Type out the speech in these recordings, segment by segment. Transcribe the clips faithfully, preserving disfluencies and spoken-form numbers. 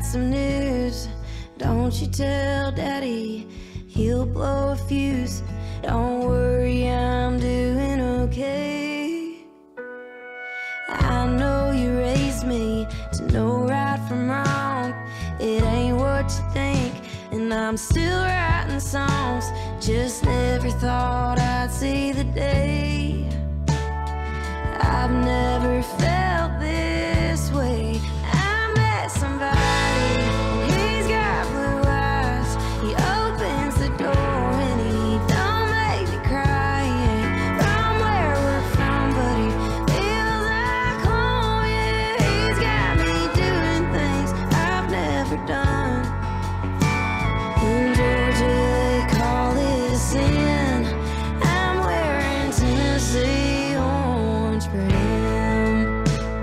some news. Don't you tell Daddy, he'll blow a fuse. Don't worry, I'm doing okay. I know you raised me to know right from wrong. It ain't what you think, and I'm still writing songs. Just never thought I'd see the day. I've never felt this way. I met somebody, and he's got blue eyes. He opens the door and he don't make me cry. He ain't from where we're from, but he feels like home. Yeah, he's got me doing things I've never done. In Georgia they call it a sin. I'm wearing Tennessee orange for him.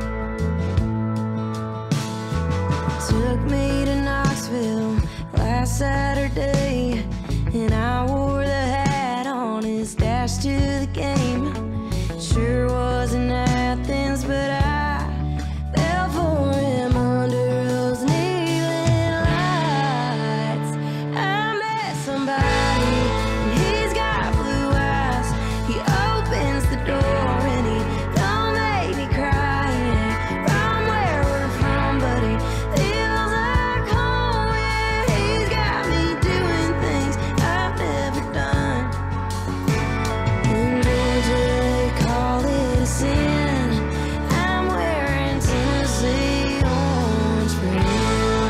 Took me to Knoxville last Saturday, and I wore the hat on his dash to the game. Sure was in Athens, but I fell for him under those neon lights. I met somebody, and he's got blue eyes. He opens the door and he don't make me cry. He ain't from where we're from, but he feels like home. Yeah, he's got me doing things I've never done. In Georgia they call it a sin. I'm wearing Tennessee orange for him.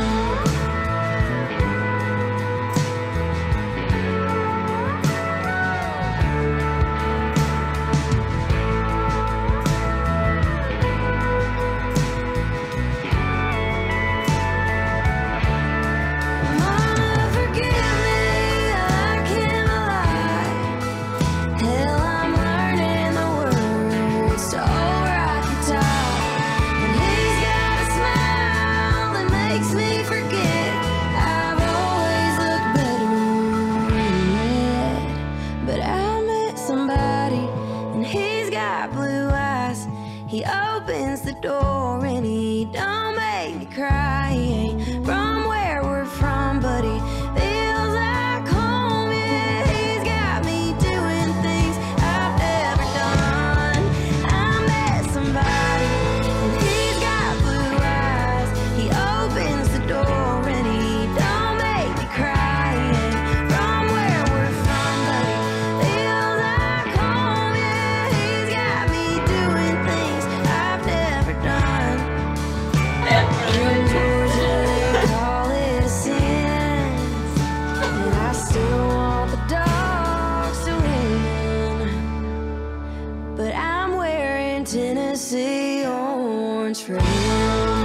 Mama, forgive me, I can't lie. Hell, I'm learning the words to Old Rocky Top. And he's got a smile that makes me forget I've always looked better red. But I met somebody, and he's got blue eyes. He opens the door and he don't make me cry. He ain't from where we're from, but he feels like home. Yeah, he's got me doing things I've never done. I met somebody, and he's got blue eyes. He opens the door and he don't make me cry. He ain't from where we're from, but he feels like home. Yeah, he's got me doing things I've never done. In Georgia they call it a sin, and I still want the dogs to win. But I'm wearing Tennessee orange for him.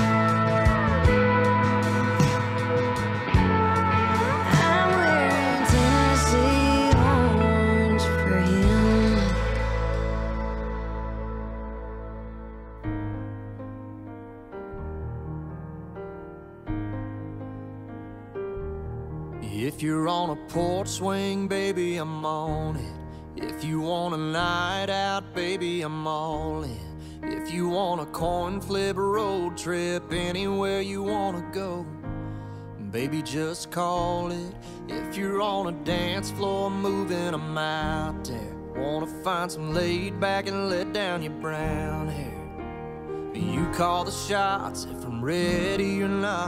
I'm wearing Tennessee orange for him. If you're on a porch swing, baby, I'm on it. If you want a night out, baby, I'm all in. If you want a coin flip road trip, anywhere you wanna go, baby, just call it. If you're on a dance floor moving, I'm out there. Wanna find some laid back and let down your brown hair. You call the shots if I'm ready or not,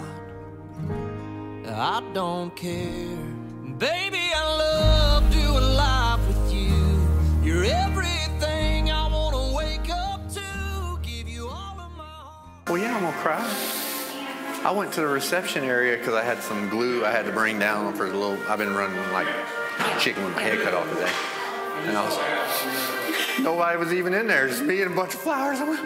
I don't care. Baby, I love doing life with you. You're everything I wanna wake up to. Give you all of my heart. Well, yeah, I'm gonna cry. I went to the reception area because I had some glue I had to bring down for the little. I've been running like chicken with my head cut off today, and I was. Nobody was even in there. Just me and a bunch of flowers. I went,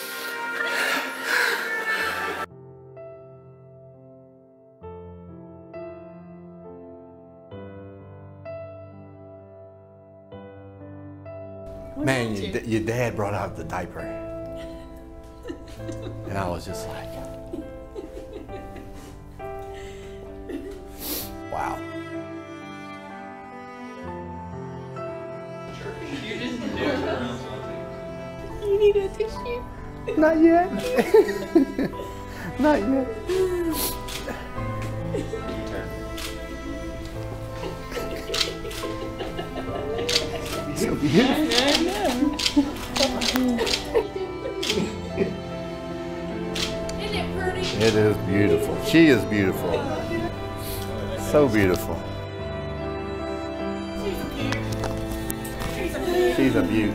man, your, d- your dad brought out the diaper. And I was just like, wow. You need a tissue? Not yet. Not yet. It is beautiful. She is beautiful. So beautiful. She's a beaut.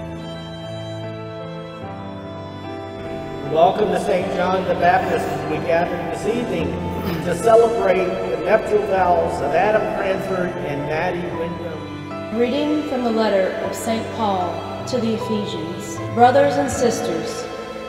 Welcome to Saint John the Baptist as we gather this evening to celebrate the nuptial vows of Adam Cranford and Maddie Wyndham. Reading from the letter of Saint Paul to the Ephesians. Brothers and sisters,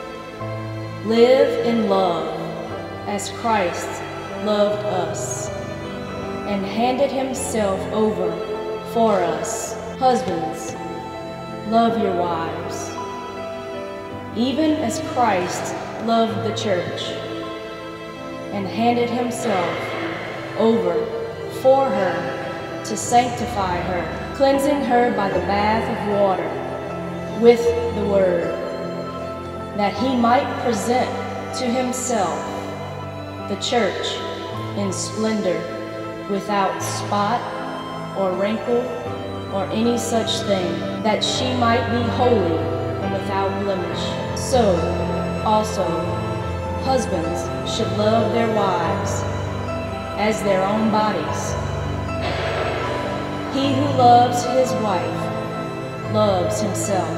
live in love as Christ loved us and handed himself over for us. Husbands, love your wives, even as Christ loved the church and handed himself over for her to sanctify her, cleansing her by the bath of water with the word, that he might present to himself the church in splendor, without spot or wrinkle or any such thing, that she might be holy and without blemish. So also husbands should love their wives as their own bodies. He who loves his wife loves himself.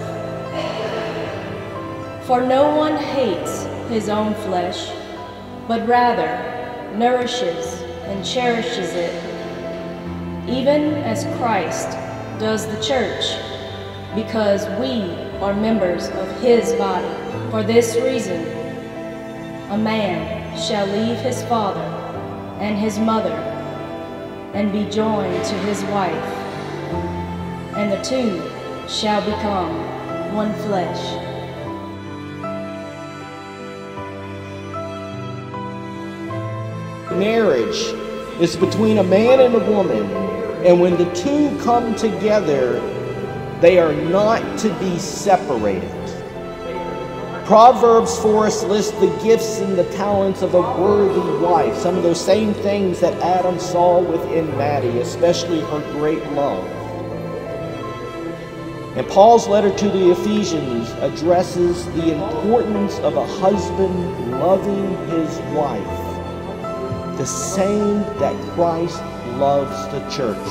For no one hates his own flesh, but rather nourishes and cherishes it, even as Christ does the church, because we are members of his body. For this reason, a man shall leave his father and his mother and be joined to his wife, and the two shall become one flesh. Marriage is between a man and a woman, and when the two come together, they are not to be separated. Proverbs for us lists the gifts and the talents of a worthy wife, some of those same things that Adam saw within Maddie, especially her great love. And Paul's letter to the Ephesians addresses the importance of a husband loving his wife, the same that Christ loves the church.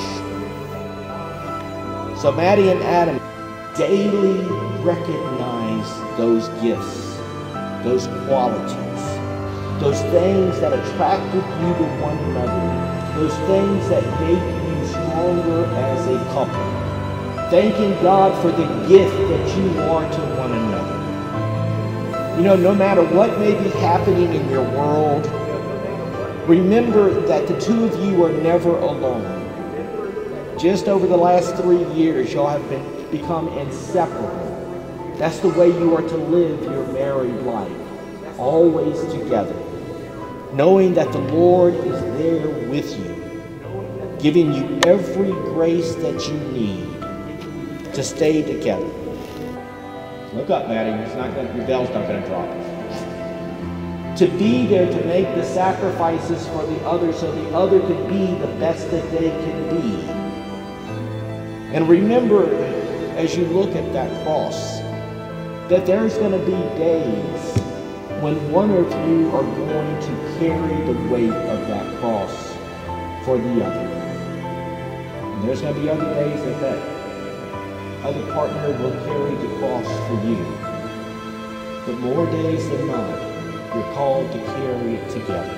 So Maddie and Adam daily recognize those gifts, those qualities, those things that attracted you to one another, those things that make you stronger as a couple. Thanking God for the gift that you are to one another. You know, no matter what may be happening in your world, remember that the two of you are never alone. Just over the last three years, y'all have been, become inseparable. That's the way you are to live your married life, always together, knowing that the Lord is there with you, giving you every grace that you need to stay together. Look up, Maddie. It's not gonna, your bell's not going to drop. To be there to make the sacrifices for the other so the other can be the best that they can be. And remember, as you look at that cross, that there's going to be days when one of you are going to carry the weight of that cross for the other. And there's going to be other days that that other partner will carry the cross for you. But more days than not, you're called to carry it together.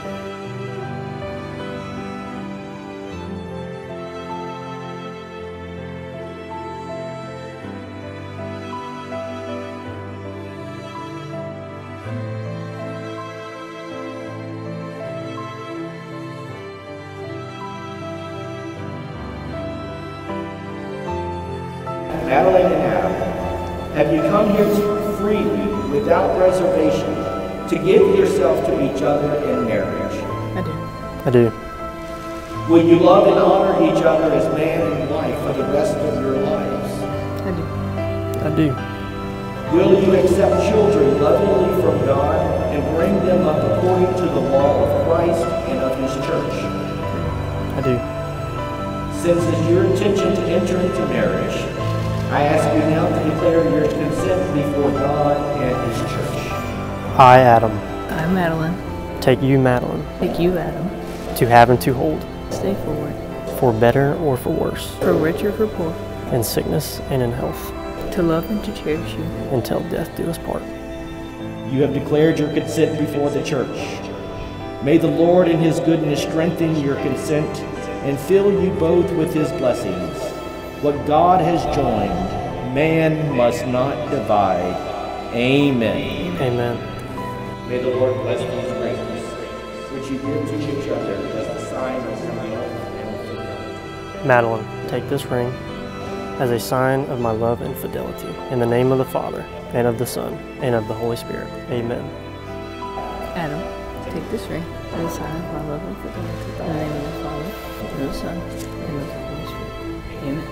Madeline and Adam, have you come here freely, without reservation, to give yourself to each other in marriage? I do. I do. Will you love and honor each other as man and wife for the rest of your lives? I do. I do. Will you accept children lovingly from God and bring them up according to the law of Christ and of his church? I do. Since it's your intention to enter into marriage, I ask you now to declare your consent before God and His church. I, Adam, I, Madeline, take you, Madeline, take you, Adam, to have and to hold, stay forward, for better or for worse, for richer, for poor, in sickness and in health, to love and to cherish you, until death do us part. You have declared your consent before the church. May the Lord in His goodness strengthen your consent and fill you both with His blessings. What God has joined, man must not divide. Amen. Amen. May the Lord bless these rings, which you give to each other as a sign of your love and fidelity. Madeline, take this ring as a sign of my love and fidelity. In the name of the Father, and of the Son, and of the Holy Spirit. Amen. Adam, take this ring as a sign of my love and fidelity. In the name of the Father, and of the Son, and of the Holy Spirit. Amen.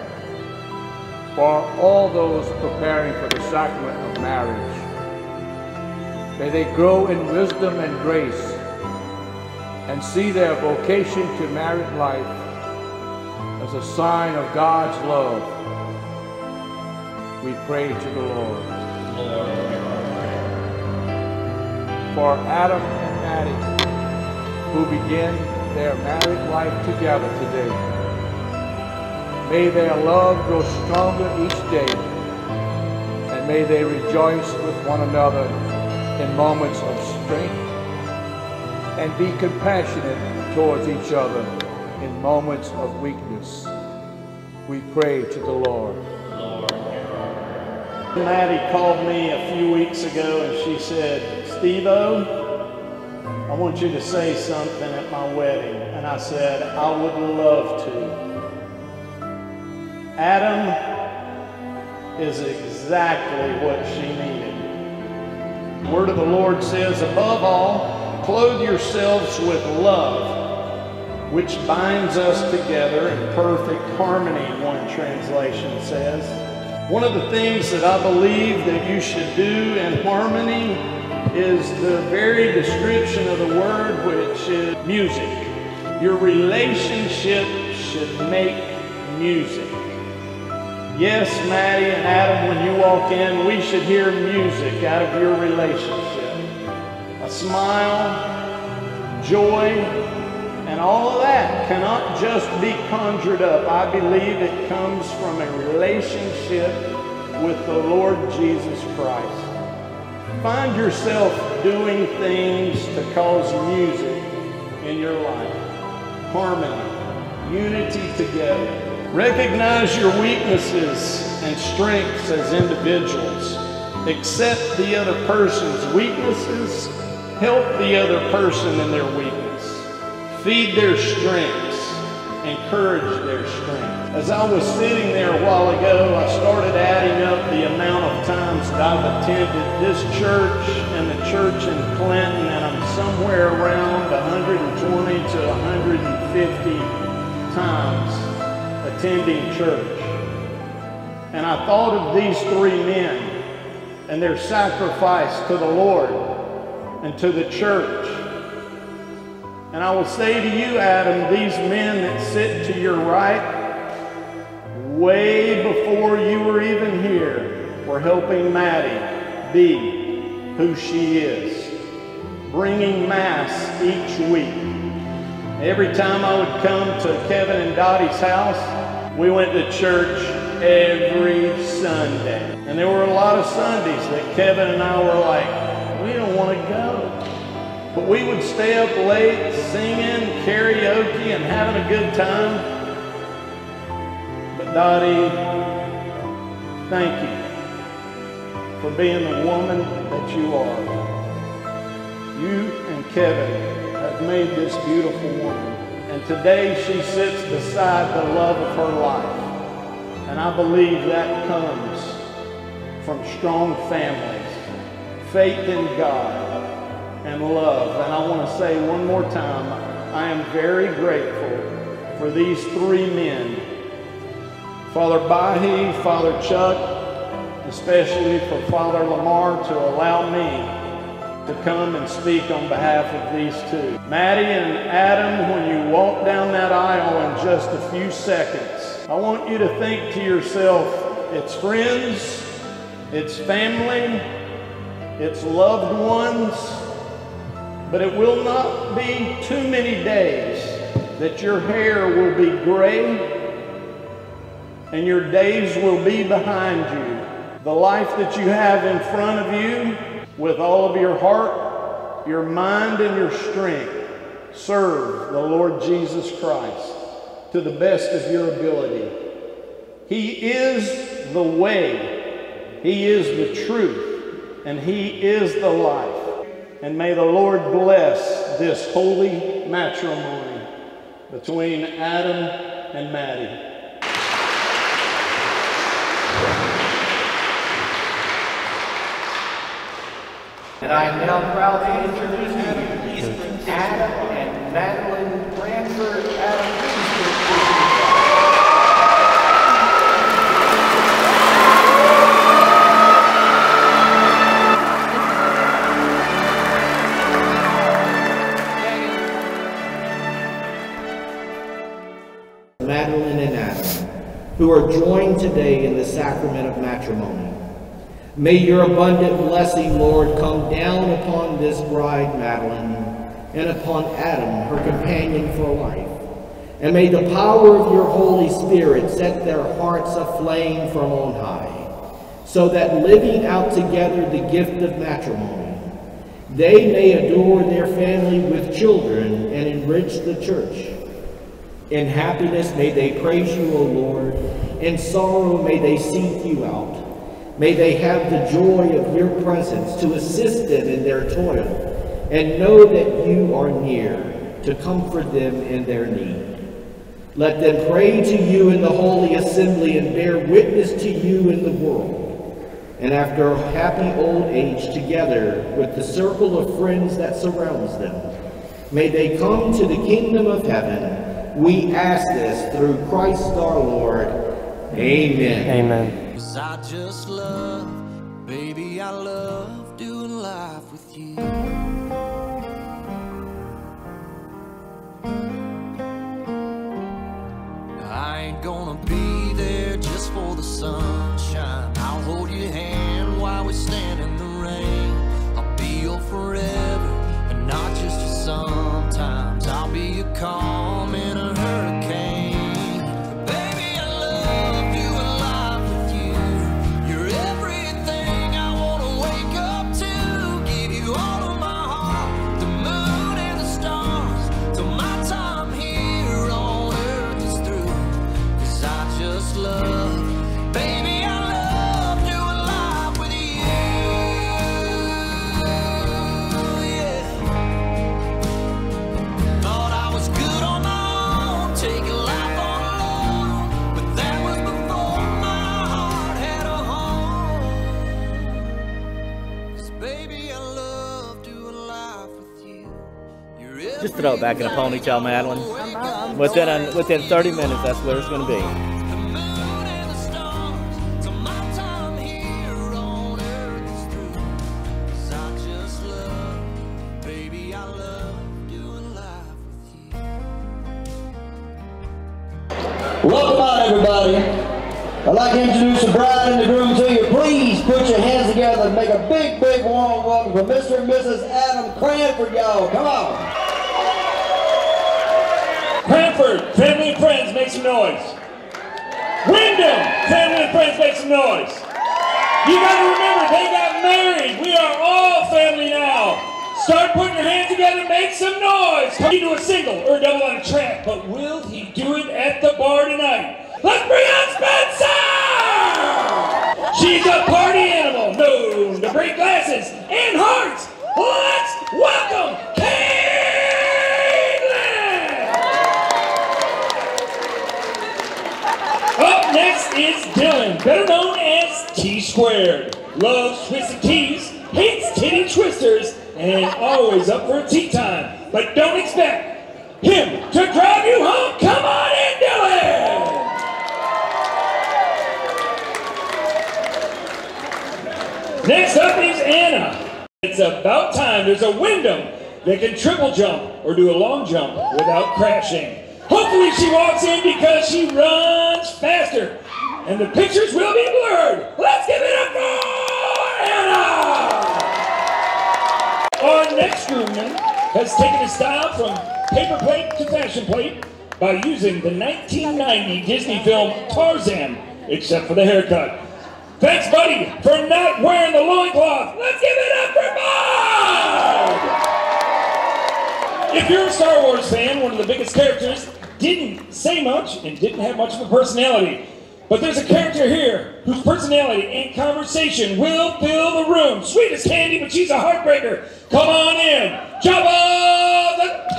For all those preparing for the sacrament of marriage, may they grow in wisdom and grace and see their vocation to married life as a sign of God's love. We pray to the Lord. Lord. For Adam and Maddie, who begin their married life together today, may their love grow stronger each day, and may they rejoice with one another in moments of strength and be compassionate towards each other in moments of weakness. We pray to the Lord. Lord. Maddie called me a few weeks ago and she said, Steve-O, I want you to say something at my wedding. And I said, I would love to. Adam is exactly what she needed. The word of the Lord says, above all, clothe yourselves with love, which binds us together in perfect harmony, one translation says. One of the things that I believe that you should do in harmony is the very description of the word, which is music. Your relationship should make music. Yes, Maddie and Adam, when you walk in, we should hear music out of your relationship. A smile, joy, and all of that cannot just be conjured up. I believe it comes from a relationship with the Lord Jesus Christ. Find yourself doing things to cause music in your life. Harmony, unity together. Recognize your weaknesses and strengths as individuals. Accept the other person's weaknesses. Help the other person in their weakness. Feed their strengths. Encourage their strength. As I was sitting there a while ago, I started adding up the amount of times that I've attended this church and the church in Clinton, and I'm somewhere around one hundred twenty to one hundred fifty times attending church. And I thought of these three men and their sacrifice to the Lord and to the church. And I will say to you, Adam, these men that sit to your right, way before you were even here, were helping Maddie be who she is, bringing Mass each week. Every time I would come to Kevin and Dottie's house, we went to church every Sunday. And there were a lot of Sundays that Kevin and I were like, we don't want to go. But we would stay up late singing karaoke and having a good time. But Dottie, thank you for being the woman that you are. You and Kevin have made this beautiful woman. And today she sits beside the love of her life. And I believe that comes from strong families, faith in God, and love. And I want to say one more time, I am very grateful for these three men. Father Bahi, Father Chuck, especially for Father Lamar to allow me to come and speak on behalf of these two. Maddie and Adam, when you walk down that aisle in just a few seconds, I want you to think to yourself, it's friends, it's family, it's loved ones, but it will not be too many days that your hair will be gray and your days will be behind you. The life that you have in front of you, with all of your heart, your mind, and your strength, serve the Lord Jesus Christ to the best of your ability. He is the way, He is the truth, and He is the life. And may the Lord bless this holy matrimony between Adam and Maddie. And I am now proud to introduce to you Adam and Madeline Branford. Adam, Madeline and Adam, who are joined today in the sacrament of matrimony. May your abundant blessing, Lord, come down upon this bride, Madeline, and upon Adam, her companion for life. And may the power of your Holy Spirit set their hearts aflame from on high, so that living out together the gift of matrimony, they may adore their family with children and enrich the church. In happiness may they praise you, O Lord. In sorrow may they seek you out. May they have the joy of your presence to assist them in their toil, and know that you are near to comfort them in their need. Let them pray to you in the holy assembly and bear witness to you in the world. And after a happy old age, together with the circle of friends that surrounds them, may they come to the kingdom of heaven. We ask this through Christ our Lord. Amen. Amen. I just love, baby, I love doing life with you. I ain't gonna be there just for the sunshine. I'll hold your hand while we stand in the rain. I'll be your forever and not just your sometimes. I'll be your calm in a hurricane. Just throw it back in a ponytail, Madeline. Within a, within thirty minutes, that's where it's going to be. Welcome on, everybody. I'd like to introduce the bride and the groom to you. Please put your hands together and make a big, big warm welcome for Mister and Missus Adam Cranford, y'all. Come on. Cranford, family and friends, make some noise. Wyndham, family and friends, make some noise. You got to remember, they got married. We are all family now. Start putting your hands together, make some noise. He do a single or a double on a track, but will he do it at the bar tonight? Let's bring on Spencer! She's a party animal, known to break glasses and hearts. Let's welcome Caitlin! Up next is Dylan, better known as T-Squared. Loves twisted teas, hates titty twisters, and always up for a tea time. But don't expect him to drive you home. Come on in, Dylan! Next up is Anna. It's about time there's a Wyndham that can triple jump or do a long jump without crashing. Hopefully she walks in because she runs faster and the pictures will be blurred. Let's give it up for Anna! Our next groomsman has taken his style from paper plate to fashion plate by using the nineteen ninety Disney film Tarzan, except for the haircut. Thanks, buddy, for not wearing the loincloth. Let's give it up for Bob! If you're a Star Wars fan, one of the biggest characters didn't say much and didn't have much of a personality. But there's a character here whose personality and conversation will fill the room. Sweet as candy, but she's a heartbreaker. Come on in, Jabba the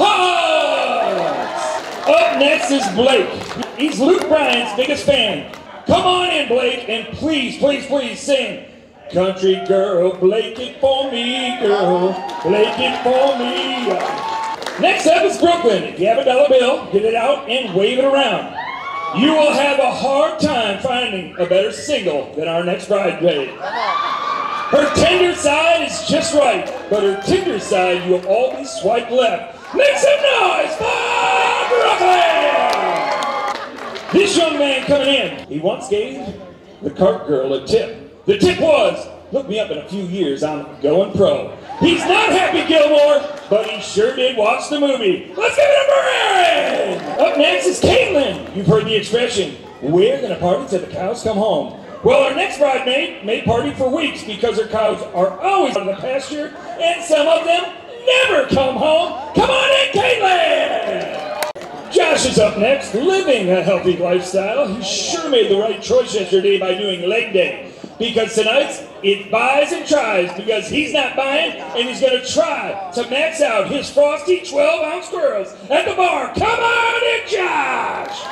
Hutt! Up next is Blake. He's Luke Bryan's biggest fan. Come on in, Blake, and please, please, please sing. Country girl, Blake it for me, girl. Blake it for me. Next up is Brooklyn. If you have a dollar bill, get it out and wave it around. You will have a hard time finding a better single than our next bridesmaid. Her tender side is just right, but her tender side you'll always swipe left. Make some noise for Brooklyn! This young man coming in, he once gave the cart girl a tip. The tip was, look me up in a few years, I'm going pro. He's not Happy Gilmore, but he sure did watch the movie. Let's give it up for Aaron! Up next is Caitlin. You've heard the expression, we're gonna party till the cows come home. Well, our next bridesmaid may party for weeks because her cows are always out of the pasture and some of them never come home. Come on in, Caitlin! Josh is up next, living a healthy lifestyle. He sure made the right choice yesterday by doing leg day. Because tonight's it buys and tries because he's not buying and he's going to try to max out his frosty twelve ounce squirrels at the bar. Come on in, Josh!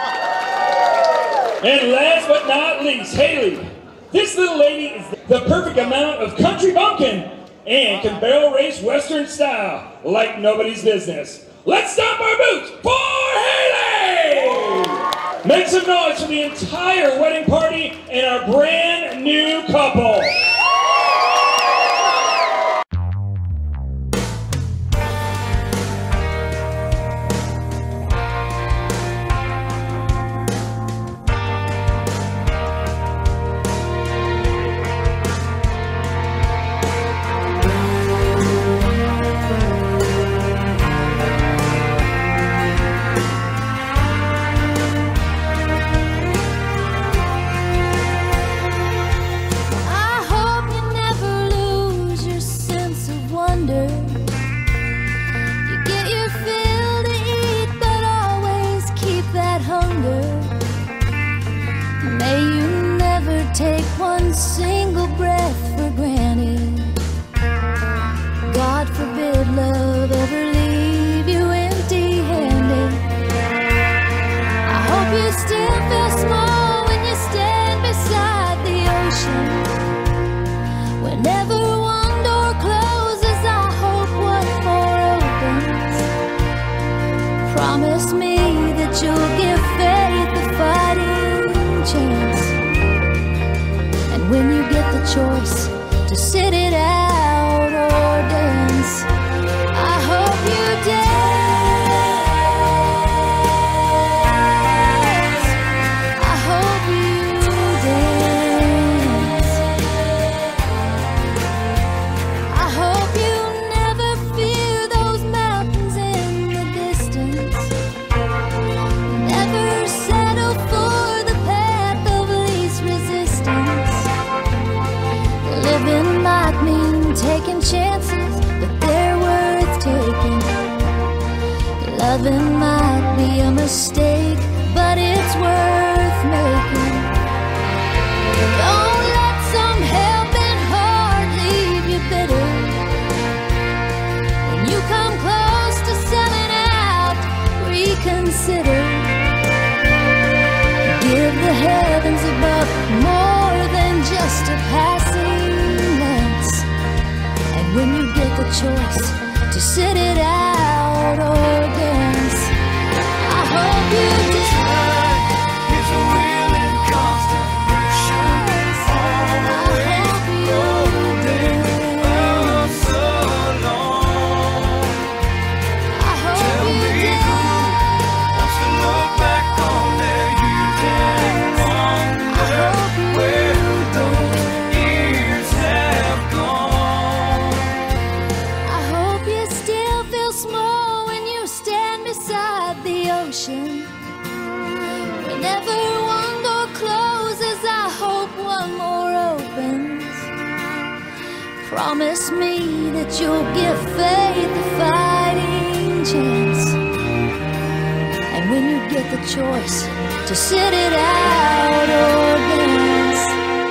And last but not least, Haley. This little lady is the perfect amount of country bumpkin and can barrel race Western style like nobody's business. Let's stomp our boots for Haley! Make some noise for the entire wedding party and our brand new couple. Single breath for granted. God forbid love ever leave you empty-handed. I hope you still feel small when you stand beside the ocean. Whenever one door closes, I hope one more opens. Promise me that you'll give faith a fighting chance. When you get the choice to sit it out or dance, I hope you dance. I hope you dance. I hope you never fear those mountains in the distance. Never settle for the path of least resistance. Living might mean taking chances, but they're worth taking. Loving might be a mistake, but it's worth making. Don't let some helping heart leave you bitter. When you come close to selling out, reconsider. Give the heavens above more than just a passing. When you get the choice to sit it out or dance, I hope you dance. It's a real and constant motion. I hope you dance. So long. I hope Tell you me dance. Who wants to look back on their years and wrong. I ocean. Whenever one door closes, I hope one more opens. Promise me that you'll give faith a fighting chance. And when you get the choice to sit it out or dance,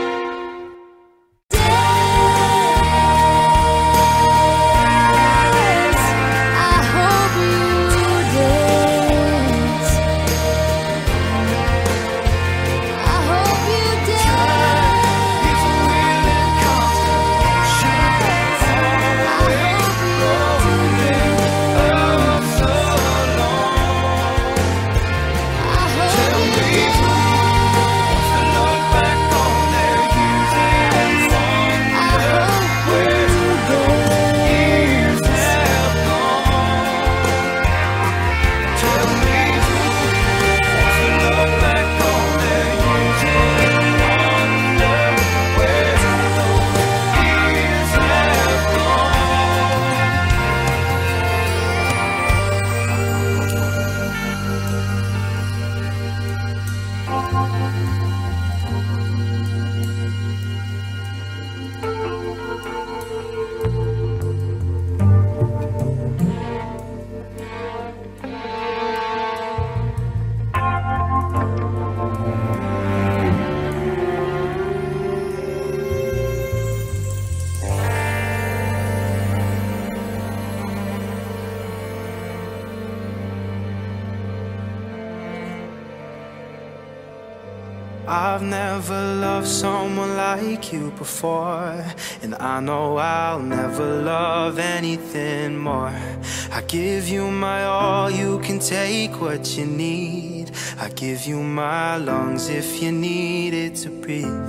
I've never loved someone like you before, and I know I'll never love anything more. I give you my all, you can take what you need. I give you my lungs if you need it to breathe.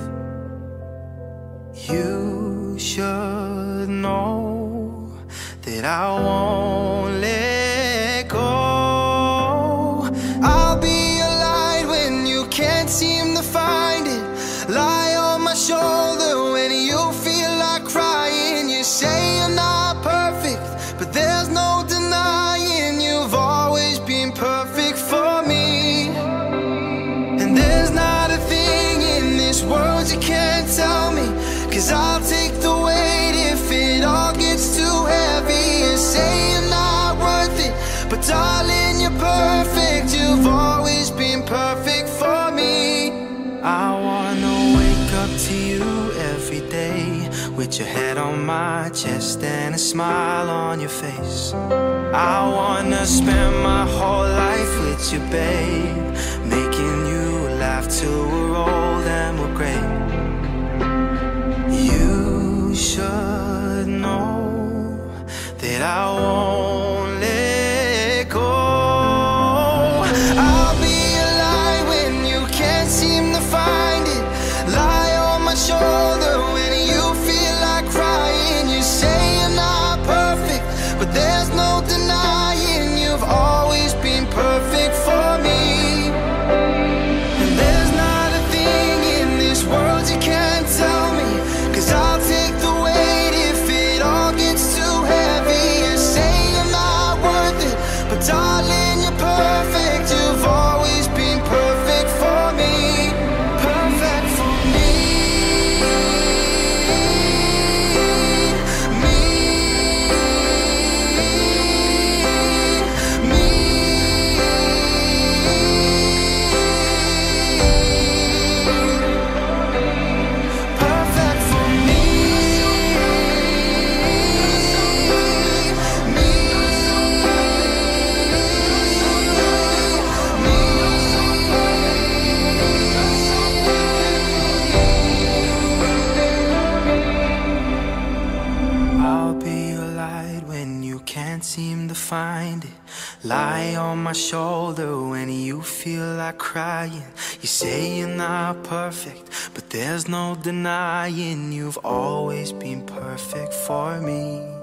You should know that I won't let go. I'll be your light when you can't seem to find it. Lie on my shoulder when you feel like crying. You say you're not perfect, but there's no denying you've always been perfect for me. And there's not a thing in this world you can't tell me, 'cause I'll take the weight if it all gets too heavy. You say you're not worth it, but darling, you're perfect. You've always been perfect for me. I wanna wake up to you every day, with your head on my chest and a smile on your face. I wanna spend my whole life with you, babe, making you laugh till we're old and we're great. You should know that I won't let go. I'll be a light when you can't seem to find it. Lie on my shoulder when you feel like crying. You say you're not perfect, but there's no denying you've always been perfect for me. And there's not a thing in this world you can't tell me, 'cause I'll take the weight if it all gets too heavy. You say you're not worth it, but darling, you're perfect. You've always been perfect for me. Perfect for me. Me. Me. Perfect for me. I'll be your light when you can't seem to find it. Lie on my shoulder when you feel like crying. You say you're not perfect, but there's no denying you've always been perfect for me.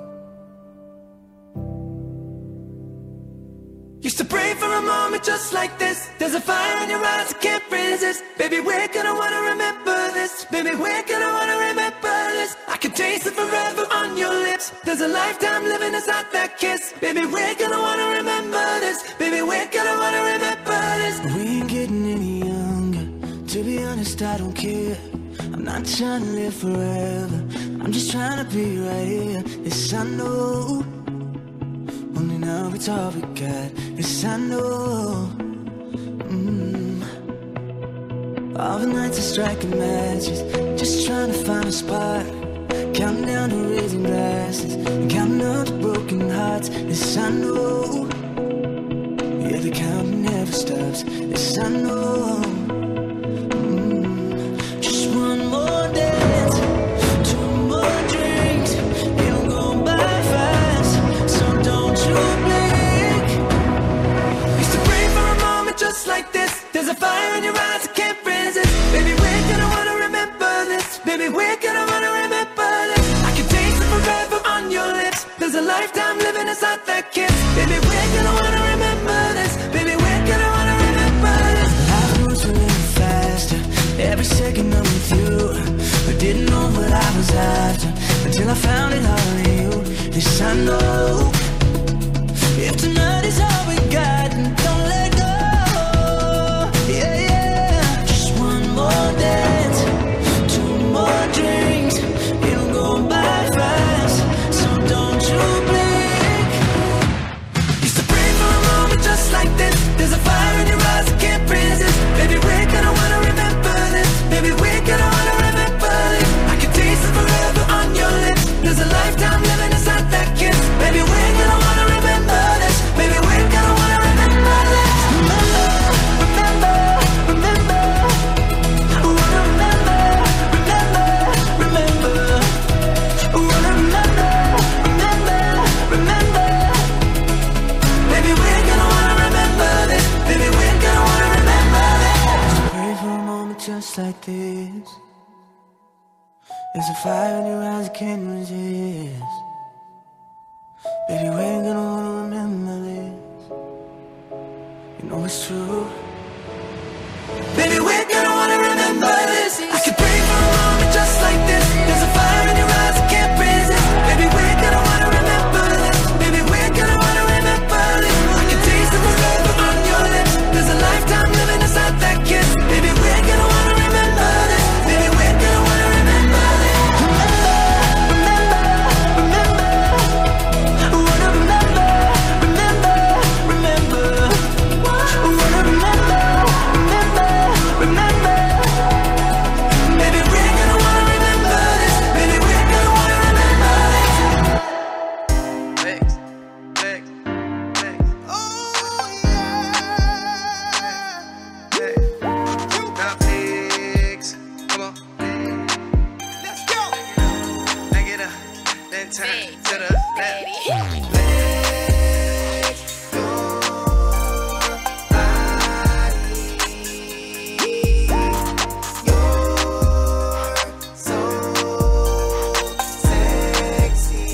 Used to pray for a moment just like this. There's a fire in your eyes I can't resist. Baby, where can I wanna remember this? Baby, where can I wanna remember this? I can taste it forever on your lips. There's a lifetime living inside that kiss. Baby, where can I wanna remember this? Baby, where can I wanna remember honest, I don't care. I'm not trying to live forever. I'm just trying to be right here. Yes, I know. Only now it's all we got. Yes, I know. Mm. All the nights are striking matches, just trying to find a spot. Counting down to raising glasses, counting up to broken hearts. Yes, I know. Yeah, the counting never stops. Yes, I know. Mm. Just one more dance, two more drinks. It'll go by fast, so don't you blink. Used to pray for a moment just like this. There's a fire in your eyes I can't resist. Baby, we're gonna wanna remember this. Baby, we're gonna wanna remember this. I can taste it forever on your lips. There's a lifetime living inside that kiss. Baby, we're gonna wanna remember this. Baby, we're gonna wanna remember this. Life moves a little faster every second I'm with you. I didn't know what I was after until I found it all in you. Yes, I know. If tonight is all we got, then don't let go. Yeah, yeah. Just one more dance, two more drinks. It'll go by fast, so don't you blink. Used to pray for a moment just like this. There's a fire in your eyes I can't resist. Baby, we're gonna wanna remember this. Baby, we're gonna wanna remember this. I can taste it forever on your lips. There's a lifetime living inside that kiss. Baby, we're gonna wanna remember this. Baby, we're gonna wanna remember this. Remember, remember, remember. Wanna remember, remember, remember. Wanna remember, remember, remember. Baby, we're gonna wanna remember this. Baby, we're gonna wanna remember this. Pray for a moment just like this. There's a fire in your eyes I can't resist. Baby, we're gonna wanna remember this. You know it's true. Baby, we're gonna wanna remember this. I could pray for a moment just like this. There's a fire in your eyes I can't resist. Baby, we're gonna wanna remember this. Baby, we're gonna wanna remember this. I can taste it forever on your lips. There's a lifetime living inside that kiss. Baby, we're gonna wanna remember this. Baby, we're gonna wanna remember this. Remember, remember, remember. Wanna remember, remember, remember. Wanna remember, remember, remember. Baby, we're gonna wanna remember this. Baby, we're gonna wanna remember this. Legs, legs, legs. Oh yeah. Now legs, come on. Let's go. Back it up, then turn to the left. Legs, your body, you're so sexy.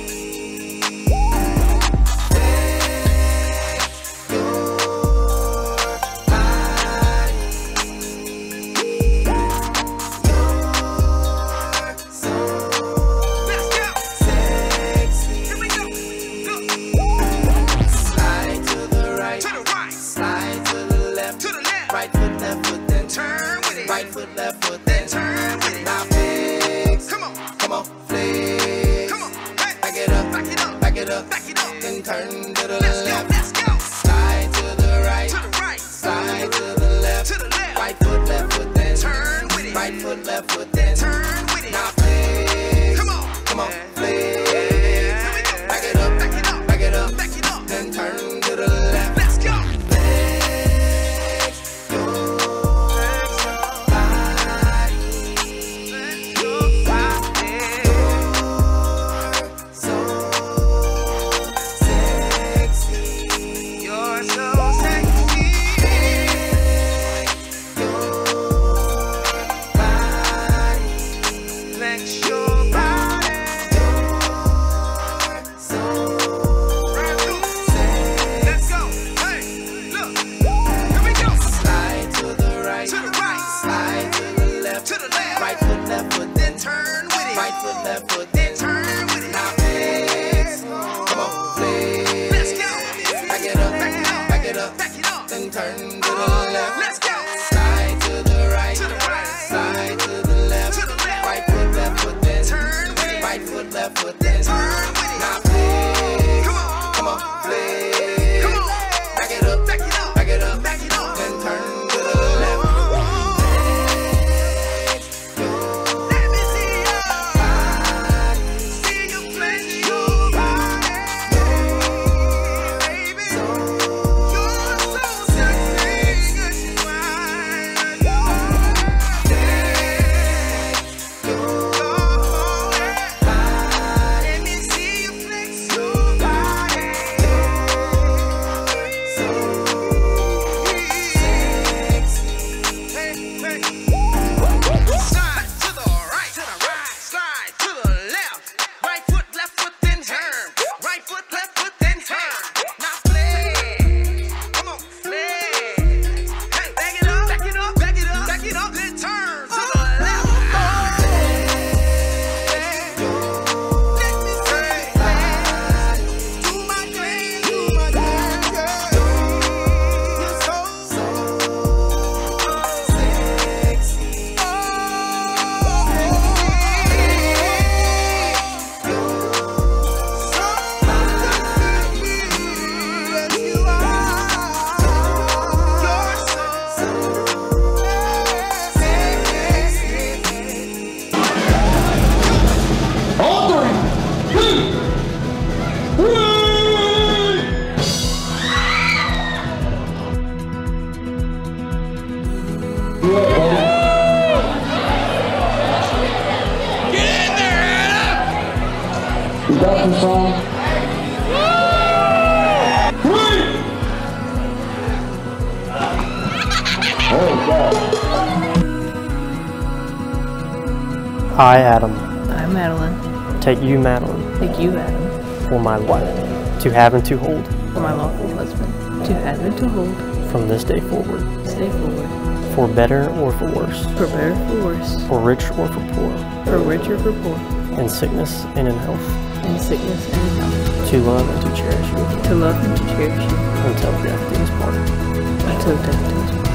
Right foot, left foot, then turn with it. Now flex, come on, come on, flex, come on, hey. Back it up, back it up, back it up, back it up, then turn to the let's left. Go, let's go. Slide to the right, to the right, slide to the left, to the left. Right foot, left foot, then turn with it. Right foot, left foot, then turn with it. Now flex, come on, come on, flex. Back it up, back it up, back it up, back it up, then turn to the left. Let's go. Turn to the left. Let's go. Slide to the right. To the right. Side to the left, right foot, left foot, then turn with it. Right foot, left foot, then turn with it. Now flex, come on, flex. Come on, back it up, back it up, back it up, back it up, then turn to the left. Let me see your body, see you flex your body, baby. You're so sexy, good you are. Let me see you flex your body. So sexy. Hey, hey. Slide to the right, to the right, slide to the left. Right foot, left foot, then turn. Right foot, left foot, then turn. Now flex. Come on, flex. Hey, back it up, back it up, back it up, back it up, then turn to the left. Let me see flex. Do my thing, do my thing, girl. You're so, so sexy. On three, two, three. Get in there, Adam! You got this song? Three. Oh God. I, Adam, I, Madeline, take you, Madeline, take you, Adam, for my wife, to have and to hold, for my lawful husband, to have and to hold, from this day forward, stay forward, for better or for worse, for better, for worse, for rich or for poor, for rich or for poor, in sickness and in health, in sickness and in health, to love and to cherish you, to love and to cherish you, until death do us part. until death do us part.